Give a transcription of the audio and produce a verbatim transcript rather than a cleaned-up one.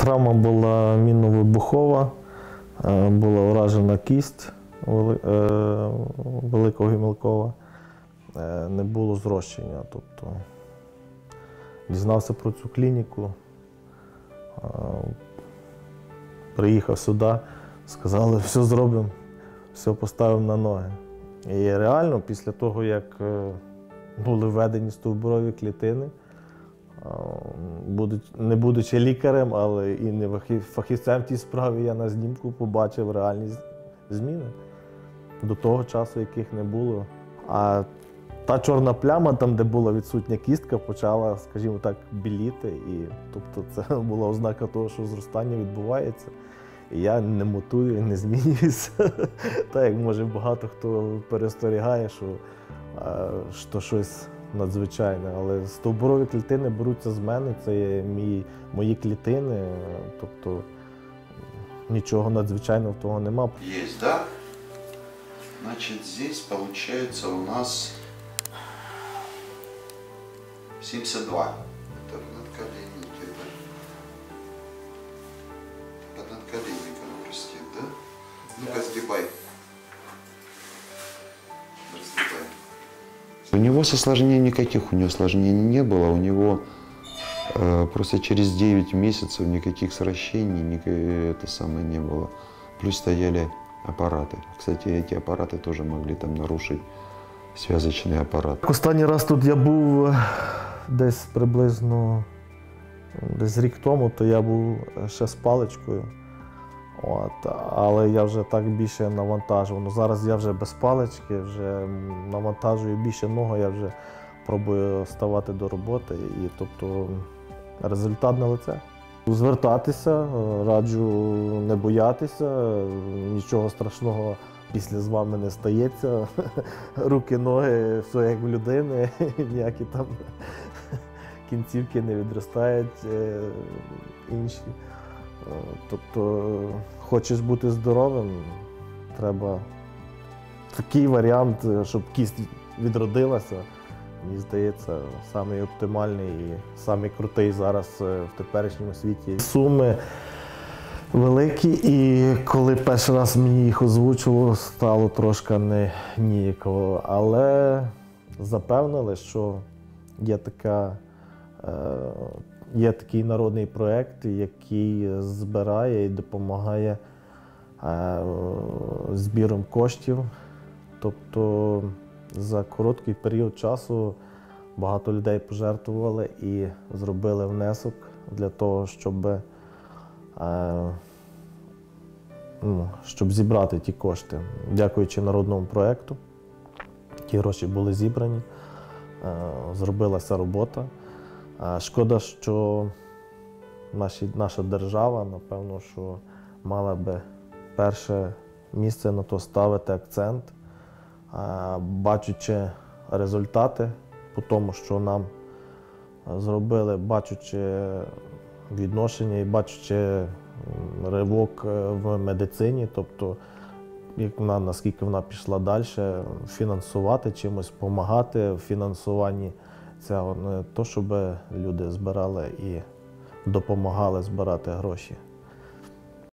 Травма була мінно-вибухова, була уражена кість великого-гомілкова, не було зрощення. Тобто дізнався про цю клініку, приїхав сюди, сказали, все зробимо, все поставимо на ноги. І реально, після того, як були введені стовбурові клітини, не будучи лікарем, але і не фахівцем в тій справі, я на знімку побачив реальні зміни до того часу, яких не було. А та чорна пляма, там, де була відсутня кістка, почала, скажімо так, біліти. І, тобто це була ознака того, що зростання відбувається. І я не мутую, не змінююся. Так як, може, багато хто перестерігає, що, що щось надзвичайне. Але стовбурові клітини беруться з мене, це є мій, мої клітини, тобто нічого надзвичайного в того нема. Є, да? Значить, здесь получается у нас семьдесят два. Это надколенники, да? Под надколенником растет, да? Ну-ка, сгибай. Разгибай. У него осложнений никаких, у него осложнений не было, у него э, просто через девять месяцев никаких сращений ник, это самое не было. Плюс стояли аппараты. Кстати, эти аппараты тоже могли там нарушить связочный аппарат. Останній раз тут я був десь приблизно десь рік тому, то я був ще з паличкою. От, але я вже так більше навантажував. Ну, зараз я вже без палички, вже навантажую більше ногу, я вже пробую ставати до роботи. І, тобто, результат на лице. Звертатися, раджу не боятися, нічого страшного після з вами не стається. Руки, ноги, все як в людини, ніякі там кінцівки не відростають інші. Тобто, хочеш бути здоровим, треба такий варіант, щоб кість відродилася. Мені здається, самий оптимальний і самий крутий зараз в теперішньому світі. Суми великі, і коли перший раз мені їх озвучувало, стало трошки не ніяково. Але запевнили, що є така, є такий народний проєкт, який збирає і допомагає збіром коштів. Тобто за короткий період часу багато людей пожертвували і зробили внесок для того, щоб, ну, щоб зібрати ті кошти. Дякуючи народному проєкту, ті гроші були зібрані, зробилася робота. Шкода, що наші, наша держава, напевно, що мала би перше місце на то ставити акцент, бачучи результати по тому, що нам зробили, бачучи відношення і бачучи ривок в медицині, тобто як вона, наскільки вона пішла далі, фінансувати чимось, допомагати в фінансуванні цього, не то, щоб люди збирали і допомагали збирати гроші.